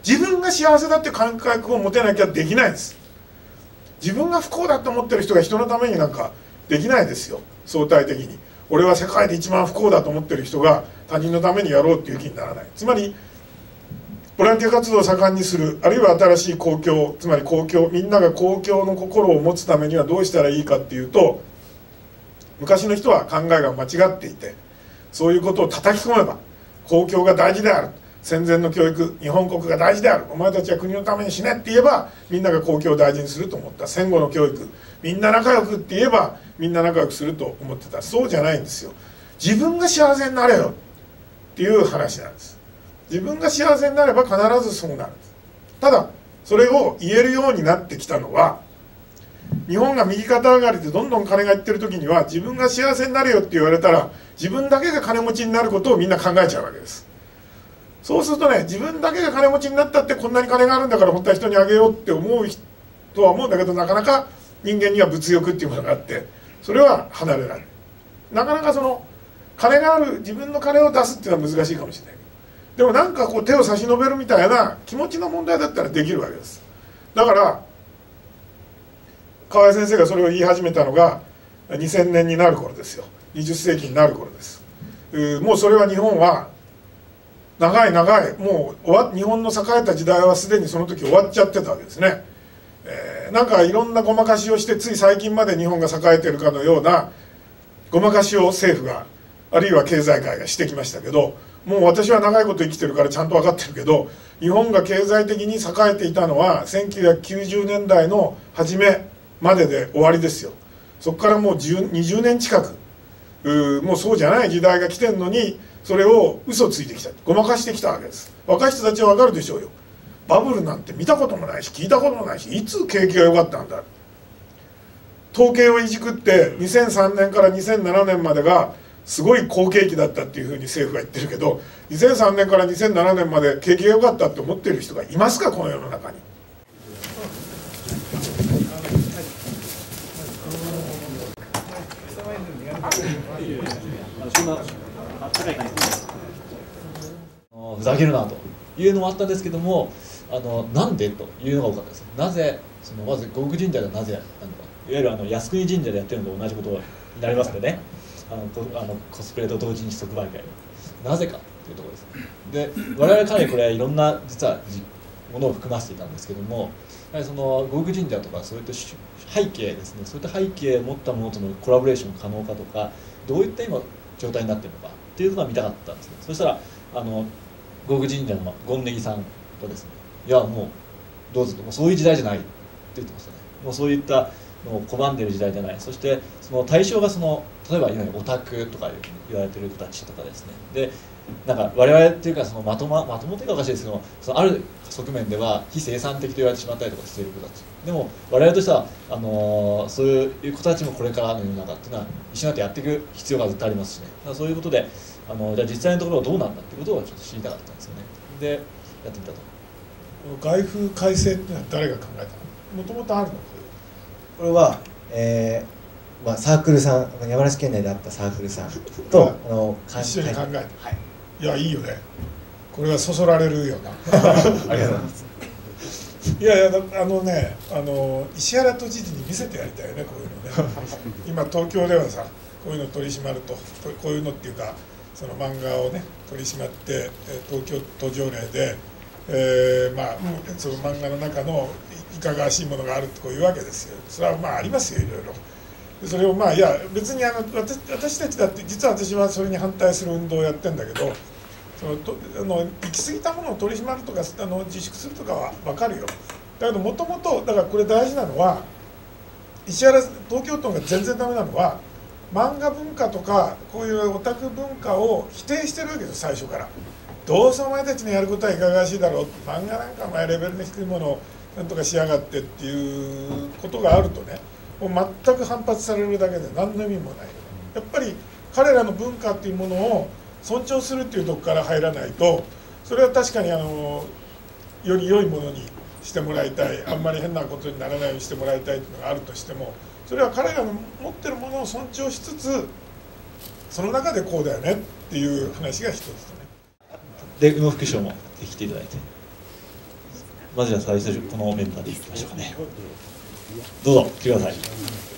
自分が幸せだっていう感覚を持てなきゃできないんです。自分が不幸だと思ってる人が人のためになんかできないですよ。相対的に俺は世界で一番不幸だと思ってる人が他人のためにやろうっていう気にならない。つまりボランティア活動を盛んにする、あるいは新しい公共、つまり公共、みんなが公共の心を持つためにはどうしたらいいかっていうと、昔の人は考えが間違っていて、そういうことを叩き込めば公共が大事である、戦前の教育、日本国が大事である、お前たちは国のために死ねって言えばみんなが公共を大事にすると思った。戦後の教育、みんな仲良くって言えばみんな仲良くすると思ってた。そうじゃないんですよ。自分が幸せになれよっていう話なんです。自分が幸せになれば必ずそうなるんです。ただそれを言えるようになってきたのは、日本が右肩上がりでどんどん金がいってる時には、自分が幸せになれよって言われたら自分だけが金持ちになることをみんな考えちゃうわけです。そうするとね、自分だけが金持ちになったって、こんなに金があるんだから本当は人にあげようって思うとは思うんだけど、なかなか人間には物欲っていうものがあって、それは離れられる。なかなかその金がある自分の金を出すっていうのは難しいかもしれない。でもなんかこう手を差し伸べるみたいな気持ちの問題だったらできるわけです。だから河合先生がそれを言い始めたのが2000年になる頃ですよ。20世紀になる頃です。もうそれは日本は長いもう日本の栄えた時代はすでにその時終わっちゃってたわけですね。なんかいろんなごまかしをして、つい最近まで日本が栄えてるかのようなごまかしを政府が、あるいは経済界がしてきましたけど、もう私は長いこと生きてるからちゃんと分かってるけど、日本が経済的に栄えていたのは1990年代の初めまでで終わりですよ。そこからもう20年近くもうそうじゃない時代が来てんのに、それを嘘ついてきた、ごまかしてきたわけです。若い人たちは分かるでしょうよ。バブルなんて見たこともないし聞いたこともないし、いつ景気が良かったんだ。統計をいじくって2003年から2007年までがすごい好景気だったっていうふうに政府が言ってるけど、2003年から2007年まで景気が良かったって思ってる人がいますか、この世の中に。 ふざけるなというのもあったんですけども、なんでというのが多かったです。なぜまず護国神社でなぜやったのか、いわゆる靖国神社でやってるのと同じことになりますのでね、コスプレと同時に即売会なぜかというところです。で我々かなりこれいろんな実はものを含ませていたんですけども、やはりその護国神社とかそういった背景ですね、そういった背景を持ったものとのコラボレーション可能かとか、どういった今状態になっているのかっていうのが見たかったんですね。そしたら護国神社の権ネギさんとですね、いやもうどうぞと、もうそういう時代じゃないって言ってましたね。もうそういったのを拒んでいる時代じゃない。そしてその対象が例えばいわゆるオタクとか言われてる子たちとかですね。でなんか我々っていうかまともというかおかしいですけど、ある側面では非生産的と言われてしまったりとかしている子たちでも、我々としてはそういう子たちもこれからの世の中っていうのは一緒になってやっていく必要が絶対ありますしね。だからそういうことでじゃあ実際のところはどうなんだっていうことをちょっと知りたかったんですよね。でやってみたと。 外風改正っていうのは誰が考えたの？もともとあるの？ これは、サークルさん、山梨県内であったサークルさんと一緒に考えた、 はい、 いやいいよね、これはそそられるよなありがとうございます。 いや石原都知事に見せてやりたいよね、こういうのね今東京ではさ、こういうの取り締まると、こういうのっていうかその漫画をね取り締まって東京都条例で、その漫画の中のいかがわしいものがあるってこういうわけですよ。それはありますよ、いろいろ。それをいや別に私たちだって、実は私はそれに反対する運動をやってんだけど、行き過ぎたものを取り締まるとか自粛するとかは分かるよ。だけどもともとだからこれ大事なのは、東京都が全然ダメなのは、漫画文化とかこういうオタク文化を否定してるわけです最初から。どうせお前たちのやることはいかがわしいだろう、漫画なんかお前レベルの低いものをなんとかしやがってっていうことがあるとね、もう全く反発されるだけで何の意味もない。やっぱり彼らの文化っていうものを尊重するっていうとこから入らないと、それは確かにより良いものにしてもらいたい、あんまり変なことにならないようにしてもらいたいっていうのがあるとしても、それは彼らの持ってるものを尊重しつつ、その中でこうだよねっていう話が一つとね。 で宇野副省も来ていただいて。 まずは最初このメンバーでいきましょうかね。どうぞ来てください。ちょっ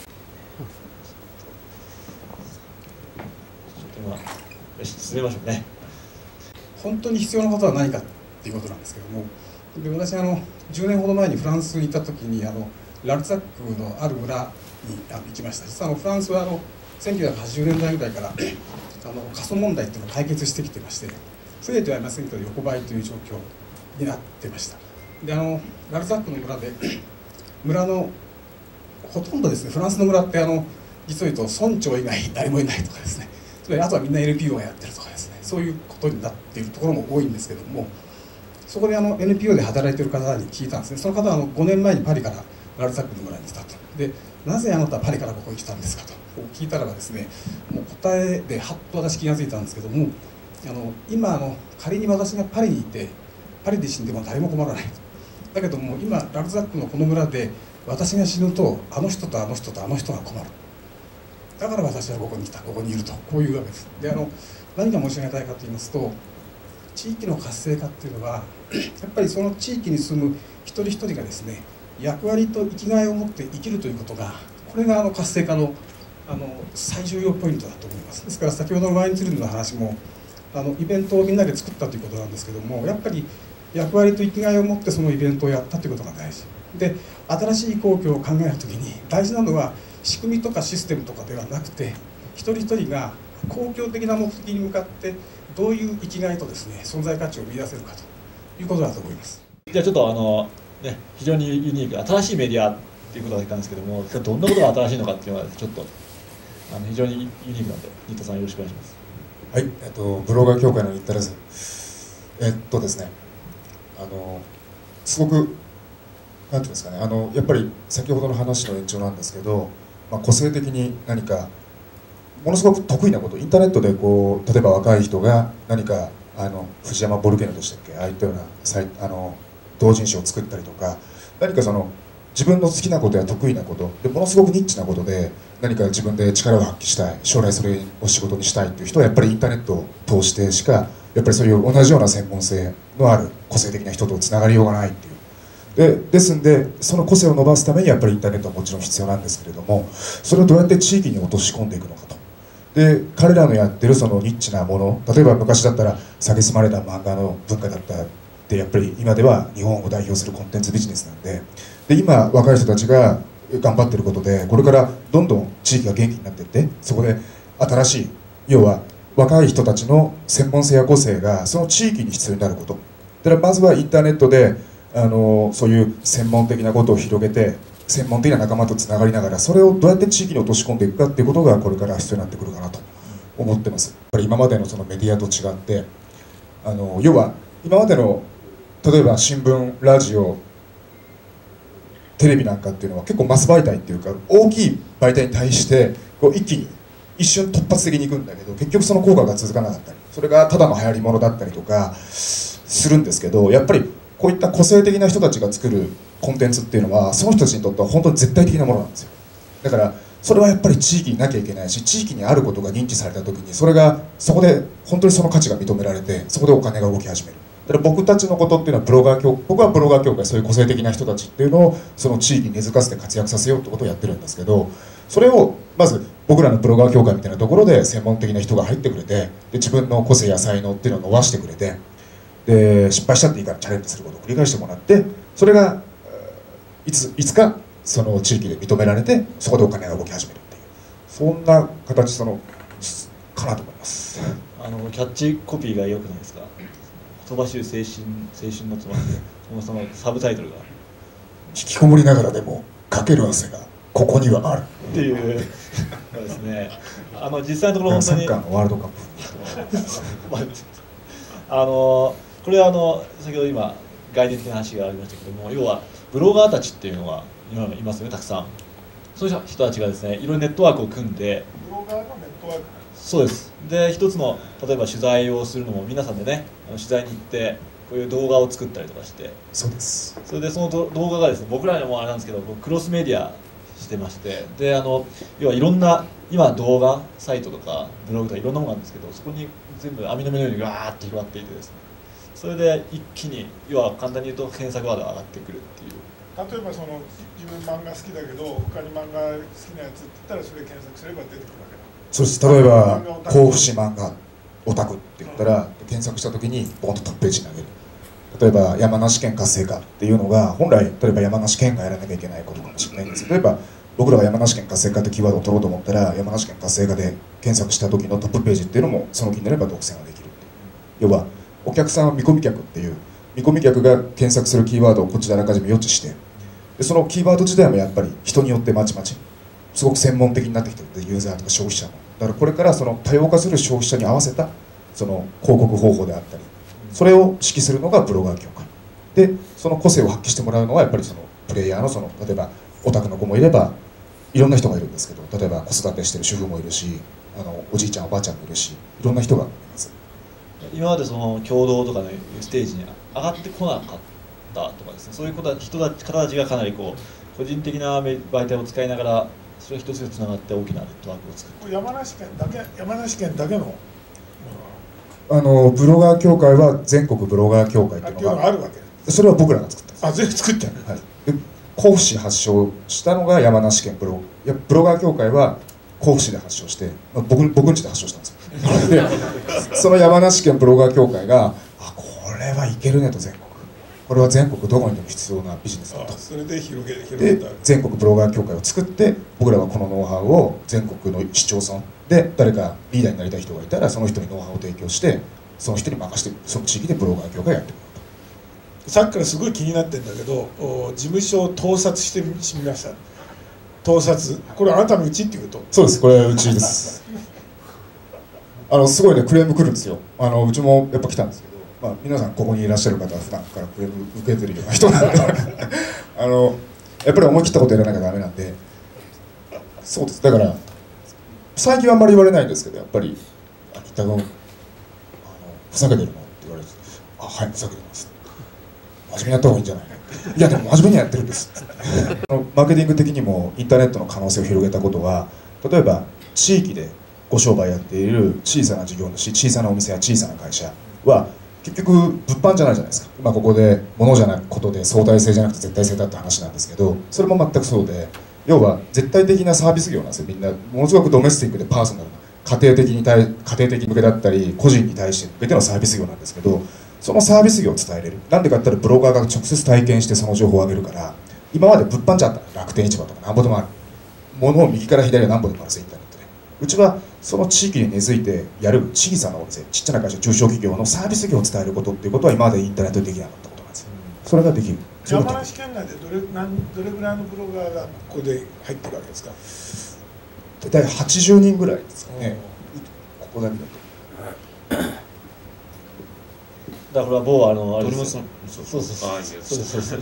と今よし進めましょうね。 本当に必要なことは何かっていうことなんですけども、で私10年ほど前にフランスに行った時にラルツァックのある村に行きました。実はフランスは1980年代ぐらいから過疎問題っていうのを解決してきてまして、増えてはいませんけど横ばいという状況になってました。でラルツァックの村で村のほとんどですね、フランスの村って実を言うと村長以外誰もいないとかですね、つまりあとはみんな NPO がやってるとかですね、そういうことになっているところも多いんですけども、そこでNPO で働いている方に聞いたんですね。その方は5年前にパリからラルツァックの村に来たと。で、なぜあなたはパリからここに来たんですかと聞いたらばですね、もう答えではっと私気が付いたんですけども、今仮に私がパリにいてパリで死んでも誰も困らないと。だけども今ラルツァックのこの村で私が死ぬとあの人とあの人とあの人が困る。だから私はここに来た、ここにいると、こういうわけです。で何が申し上げたいかと言いますと、地域の活性化っていうのはやっぱりその地域に住む一人一人がですね、役割と生きがいを持って生きるということが、これが活性化の最重要ポイントだと思います。ですから先ほどのワインツリルの話もイベントをみんなで作ったということなんですけども、やっぱり役割と生きがいを持ってそのイベントをやったということが大事で、新しい公共を考えるときに大事なのは仕組みとかシステムとかではなくて、一人一人が公共的な目的に向かってどういう生きがいとですね、存在価値を見出せるかということだと思います。 じゃあちょっと非常にユニーク、新しいメディアっていうことが言ったんですけども、どんなことが新しいのかっていうのはちょっと非常にユニークなので、新田さんよろしくお願いします。 はい、ブロガー協会の新田です。ですね、すごくなんていうんですかね、やっぱり先ほどの話の延長なんですけど、個性的に何かものすごく得意なこと、インターネットでこう例えば若い人が何か藤山ボルケーノでしたっけ、ああいったような同人誌を作ったりとか、何か自分の好きなことや得意なことでものすごくニッチなことで何か自分で力を発揮したい、将来それを仕事にしたいっていう人はやっぱりインターネットを通してしかやっぱりそういう同じような専門性のある個性的な人とつながりようがないっていう。ですんでその個性を伸ばすためにやっぱりインターネットはもちろん必要なんですけれども、それをどうやって地域に落とし込んでいくのかと。で彼らのやってるそのニッチなもの、例えば昔だったら蔑まれた漫画の文化だったってやっぱり今では日本を代表するコンテンツビジネスなんで、今若い人たちが頑張ってることでこれからどんどん地域が元気になっていって、そこで新しい要は若い人たちの専門性や個性がその地域に必要になること。だからまずはインターネットでそういう専門的なことを広げて専門的な仲間とつながりながらそれをどうやって地域に落とし込んでいくかっていうことがこれから必要になってくるかなと思ってます。やっぱり今までのそのメディアと違って要は今までの例えば新聞、ラジオ、テレビなんかっていうのは結構マス媒体っていうか大きい媒体に対してこう一気に一瞬突発的にいくんだけど結局その効果が続かなかったり、それがただの流行り物だったりとかするんですけど、やっぱりこういった個性的な人たちが作るコンテンツっていうのはその人たちにとっては本当に絶対的なものなんですよ。だからそれはやっぱり地域になきゃいけないし、地域にあることが認知された時にそこで本当にその価値が認められて、そこでお金が動き始める。だから僕たちのことっていうのは僕はブロガー協会、そういう個性的な人たちっていうのをその地域に根付かせて活躍させようってことをやってるんですけど、それをまず僕らのブロガー協会みたいなところで専門的な人が入ってくれて、で自分の個性や才能っていうのを伸ばしてくれて、で失敗したっていいからチャレンジすることを繰り返してもらって、それがいつかその地域で認められてそこでお金が動き始めるっていう、そんな形かなと思います。 キャッチコピーが良くないですか。飛ばしゅう青春のつまんでそのサブタイトルが引きこもりながらでもかける汗がここにはあるっていうそうですね。実際のところ本当にサッカーのワールドカップこれは先ほど今概念的な話がありましたけども、要はブロガーたちっていうのが今いますよね、たくさん。そういう人たちがですね、いろいろネットワークを組んで、 ブロガーのネットワーク。 そうです。で一つの例えば取材をするのも皆さんでね、取材に行ってこういう動画を作ったりとかして、 そうです。 それでその動画がですね、僕らにもあれなんですけどクロスメディアしてまして、で要はいろんな今動画サイトとかブログとかいろんなものがあるんですけど、そこに全部網の目のようにわーって広がっていてですね、 それで一気に要は簡単に言うと検索ワードが上がってくるっていう。 例えばその自分漫画好きだけど他に漫画好きなやつって言ったらそれ検索すれば出てくるわけだ。 そうです。例えば甲府市漫画オタクって言ったら、検索した時にボンとトップページに投げる。例えば山梨県活性化っていうのが本来例えば山梨県がやらなきゃいけないことかもしれないんです。例えば僕らが山梨県活性化ってキーワードを取ろうと思ったら山梨県活性化で検索した時のトップページっていうのもその気になれば独占ができる。要はお客さんは見込み客っていう見込み客が検索するキーワードをこっちであらかじめ予知して、でそのキーワード自体もやっぱり人によってまちまちすごく専門的になってきてるんで、ユーザーとか消費者もだからこれからその多様化する消費者に合わせたその広告方法であったり、それを指揮するのがブロガー協会で、その個性を発揮してもらうのはやっぱりそのプレイヤーのその例えばオタクの子もいればいろんな人がいるんですけど、例えば子育てしてる主婦もいるし、おじいちゃんおばあちゃんもいるし、いろんな人がいます。 今までその共同とかのステージに上がってこなかったとかですね、そういう方たちがかなりこう個人的な媒体を使いながらそれ一つでつながって大きなネットワークを作って、 山梨県だけのブロガー協会は全国ブロガー協会っていうのがあるわけ。 それは僕らが作ったんです。 あ、全部作ってる。 はい、で甲府市発祥したのが山梨県ブロガー協会は甲府市で発祥して、僕ん家で発祥したんですよでその山梨県ブロガー協会がこれはいけるねと、これは全国どこにでも必要なビジネスだと。 それで広げでた全国ブロガー協会を作って、僕らはこのノウハウを全国の市町村で誰かリーダーになりたい人がいたらその人にノウハウを提供して、その人に任せてその地域でブロガー協会をやってもらうと。 さっきからすごい気になってるんだけど、事務所を盗撮してみました。盗撮、これあなたのうちっていうこと？ そうです、これうちですすごいねクレーム来るんですよ。うちもやっぱ来たんですけど、皆さんここにいらっしゃる方は普段からクレーム受けてるような人なんでやっぱり思い切ったことやらなきゃダメなんで。そうです。だから最近はあんまり言われないんですけど、やっぱり「新田君ふざけてるの?」って言われて「はい、ふざけてます」「真面目にやった方がいいんじゃないの?」いやでも真面目にやってるんです」マーケティング的にもインターネットの可能性を広げたことは、例えば地域でご商売やっている小さな事業主、小さなお店や小さな会社は結局物販じゃないじゃないですか。今ここで物じゃないことで相対性じゃなくて絶対性だって話なんですけど、それも全くそうで、要は絶対的なサービス業なんですよ。みんなものすごくドメスティックでパーソナルな家庭的に向けだったり個人に対して向けてのサービス業なんですけど、そのサービス業を伝えれる。なんでかって言ったらブロガーが直接体験してその情報を上げるから。今まで物販じゃったら楽天市場とかなんぼでもある、物を右から左へ何ぼでもあるんですよ、インターネットで。うちはその地域に根付いてやる小さなお店、ちっちゃな会社、中小企業のサービス業を伝えることっていうことは今までインターネットでできなかったことなんですよ。それができる。 山梨県内でどれぐらいのブロガーがここで入ってるわけですか？ 大体80人ぐらいですかね、ここだけだと。 だから某あれですよ。 そうそう。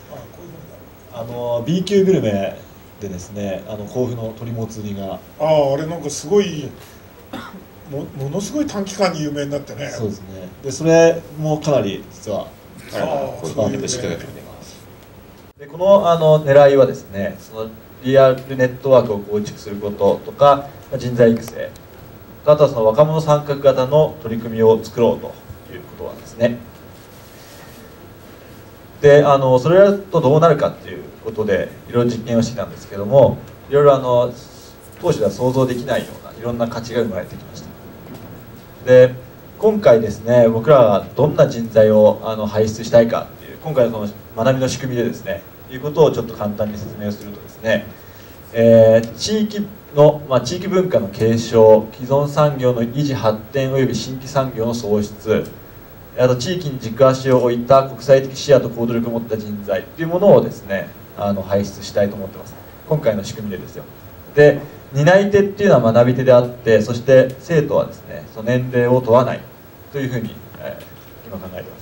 B 級グルメでですね、甲府の鶏もつ煮があれなんかすごいものすごい短期間に有名になってね。 そうですね。でそれもかなり実はマーケット仕掛けてるね。 でこの狙いはですね、そのリアルネットワークを構築することとか人材育成、あとはその若者参画型の取り組みを作ろうということなんですね。でそれだとどうなるかっていうことでいろいろ実験をしてきたんですけども、いろいろ当初では想像できないようないろんな価値が生まれてきました。で今回ですね、僕らがどんな人材を輩出したいかっていう今回のその学びの仕組みでですねいうことをちょっと簡単に説明をするとですね、地域文化の継承、既存産業の維持発展および新規産業の創出、あと地域に軸足を置いた国際的視野と行動力を持った人材というものをですね輩出したいと思ってます。今回の仕組みでですよ。で担い手っていうのは学び手であって、そして生徒はですねその年齢を問わないというふうに、今考えてます。